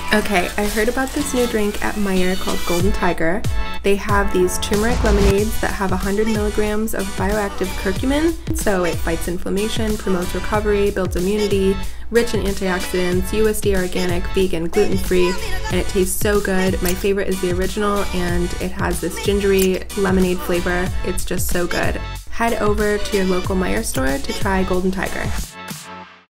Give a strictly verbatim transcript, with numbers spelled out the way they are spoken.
Okay, I heard about this new drink at Meijer called Golden Tiger. They have these turmeric lemonades that have one hundred milligrams of bioactive curcumin, so it fights inflammation, promotes recovery, builds immunity, rich in antioxidants, U S D A organic, vegan, gluten-free, and it tastes so good. My favorite is the original, and it has this gingery lemonade flavor. It's just so good. Head over to your local Meijer store to try Golden Tiger.